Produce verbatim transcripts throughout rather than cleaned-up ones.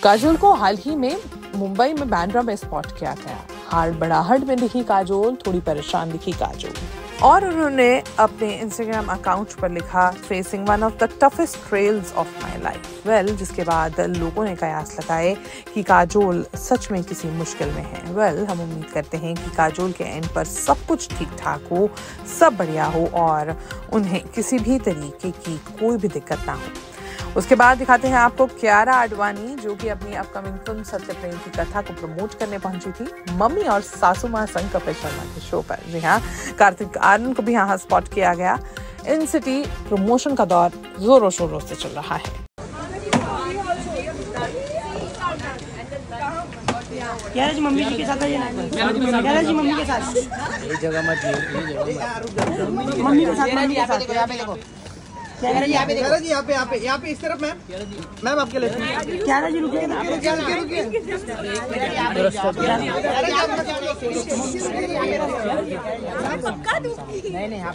काजोल को हाल ही में मुंबई में बांद्रा में स्पॉट किया गया। हड़बड़ाहट में दिखी काजोल, थोड़ी परेशान दिखी काजोल, और उन्होंने अपने इंस्टाग्राम अकाउंट पर लिखा, facing one of the toughest trails of my life. Well, जिसके बाद लोगों ने कयास लगाए कि काजोल सच में किसी मुश्किल में है। वेल, हम उम्मीद करते हैं कि काजोल के एंड पर सब कुछ ठीक ठाक हो, सब बढ़िया हो और उन्हें किसी भी तरीके की कोई भी दिक्कत ना हो। उसके बाद दिखाते हैं आपको कियारा आडवाणी, जो कि अपनी अपकमिंग फिल्म सत्य प्रेम की कथा को प्रमोट करने पहुंची थी मम्मी और सासू मां संग कपिल शर्मा के शो पर। जी हाँ, कार्तिक आर्यन को भी यहाँ स्पॉट किया गया। इन सिटी प्रमोशन का दौर जोरों शोरों से चल रहा है। कियारा जी मम्मी जी के साथ है ना? कियारा जी मम्मी के साथ ये जगह मत, ये जगह मत, मम्मी के साथ, मम्मी के साथ यहाँ पे देखो। कियारा जी यहाँ पे देखो, यहाँ पे यहाँ पे यहाँ पे इस तरफ मैम, मैम आपके लिए। कियारा जी रुकिए ना, रुकिए रुकिए रुकिए। नहीं नहीं यहाँ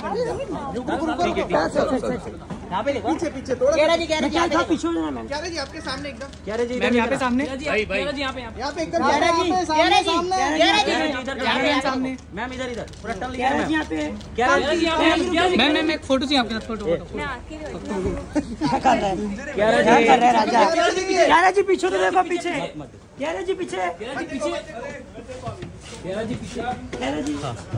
पे यहाँ पे देखो, पीछे पीछे थोड़ा। कियारा जी कियारा जी यहाँ पे पीछे हो जाना मैम। कियारा जी आपके सामने एकदम। कियारा जी मैम यहाँ पे सामने, भाई भाई कियारा जी यहाँ पे यहाँ पे एकदम। कियारा जी कियारा जी कियारा जी इधर सामने मैम, इधर इधर पूरा टर्न लिया मैम। यहाँ पे कियारा जी यहाँ पे मैम, मैम एक फोटो चाहिए आपके साथ, फोटो क्या कर रहे हैं? कियारा जी कर रहे हैं राजा। कियारा जी पीछे तो देखो, पीछे कियारा जी पीछे, कियारा जी पीछे, कियारा जी पीछे, कियारा जी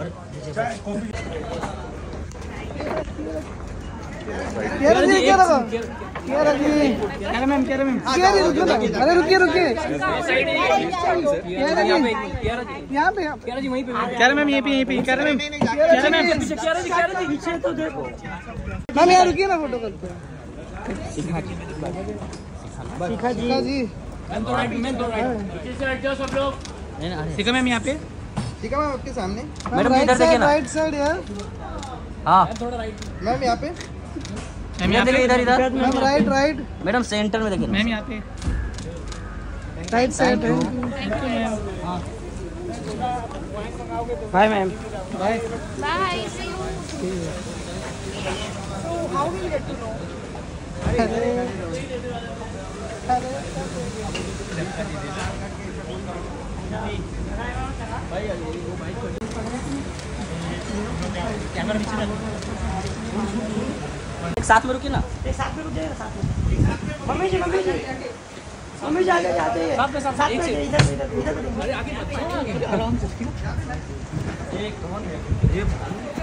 कियारा जी कियारा कियारा जी कियारा मैम, कियारा मैम, कियारा रुकिए ना, अरे रुकिए रुकिए। कियारा जी यहाँ पे, कियारा जी वहीं पे, कियारा मैम यहीं पे, यहीं पे, कियारा मैम, कियारा मैम पीछे, कियारा जी कियारा जी पीछे तो देखो मैम, यहाँ रुकिए ना, फोटो करते हैं। शिखा जी, शिखा जी मैम तो राइट, मैम तो राइट, पीछे से हट जाओ सब लोग। शिखा मैम यहाँ पे, शिखा मैम आपके सामने, मैडम इधर देखिए ना, राइट साइड यार। हाँ थोड़ा राइट मैम, यहाँ पे मैम, यहाँ पे इधर इधर ma'am, right right madam, centre में देखिए मैम, यहाँ पे right side. Thank you ma'am. हाँ bye ma'am, bye bye, see you. So how will get to know? Camera पीछे एक साथ में रुकिए ना, एक साथ में रुक जाइए, साथ में। Mummy ji mummy ji mummy ji आगे जाते हैं, साथ में साथ में इधर इधर इधर। अरे आगे मत, आराम से एक कौन है ये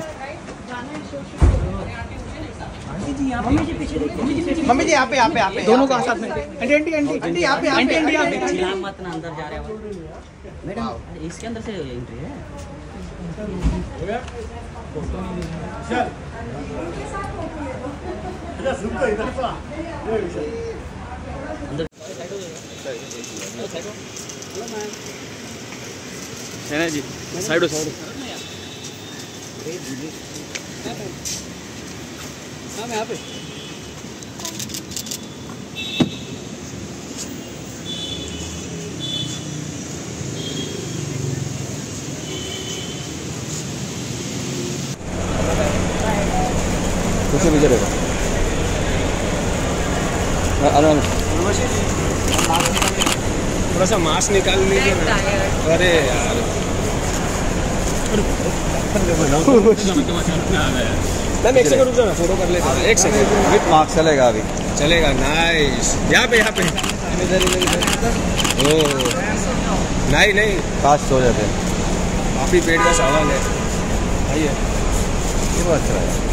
आंटी जी, यहाँ मम्मी जी पीछे देखिए, मम्मी जी यहाँ पे, यहाँ पे यहाँ पे दोनों का साथ में। आंटी आंटी आंटी आंटी यहाँ पे, आंटी आंटी यहाँ पे, चिल्ला मत ना, अंदर जा रहे हो मैडम, इसके अंदर से एंट्री है। हो गया चल रुक गई इधर पा अंदर है ना जी, साइड साइड मैम यहाँ पे। कुछ भी करेगा थोड़ा सा मास्क निकाल लीजिए ना। अरे यार मैम एक सेकंड रुक जाओ ना, फोटो कर लेते हैं। एक सेकंड विथ मास्क चलेगा अभी, चलेगा। नाइस, यहाँ पे यहाँ पे इधर इधर। ओह नहीं नहीं, फास्ट हो जाते हैं, काफी पेट का सवाल है। आइए, ये बहुत अच्छा है।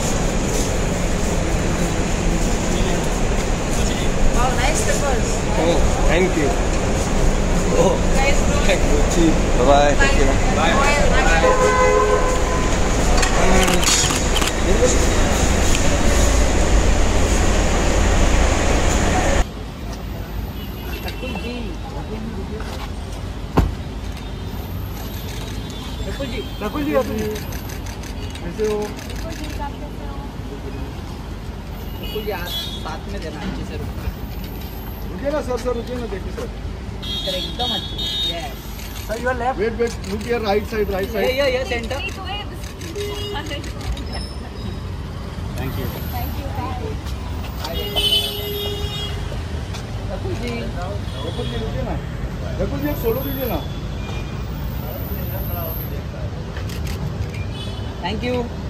Wow, nice slippers. Oh, thank you. Oh, Nice, bro. thank you. Cheap. Bye bye. Thank you. Bye. Rakul ji, Rakul ji, Rakul जी, कैसे हो? रकुल जी, आप साथ में देना, अच्छे से रुकना। रुकिए ना सर, सर रुकिए ना, देखिए सर, सर एकदम अच्छी। Yes sir, your left, wait wait, look here, right side, right side, ये ये centre. Thank you, thank you, bye. Rakul ji, Rakul ji रुकिए ना, रकुल जी एक सोलो दीजिए ना। Thank you.